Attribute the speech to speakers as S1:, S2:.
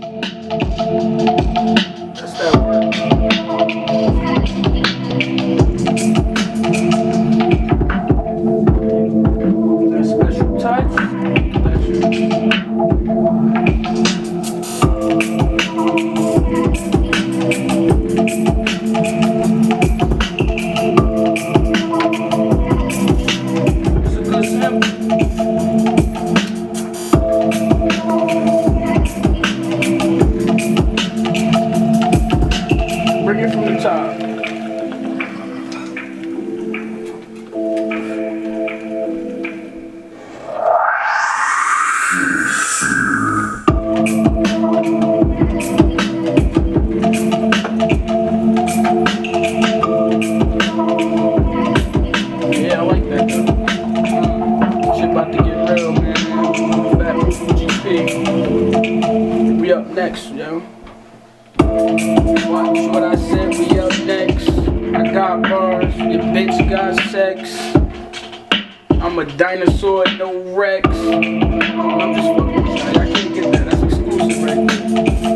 S1: That's that work. That special touch. It's a good sample. Bring it from the top. Yeah, I like that though. Shit about to get real, man. Fat Mook GP. We up next, yo. Watch what I said, we up next. I got bars, your bitch got sex. I'm a dinosaur, no Rex. I'm just fucking shy, I can't get that, that's exclusive right there.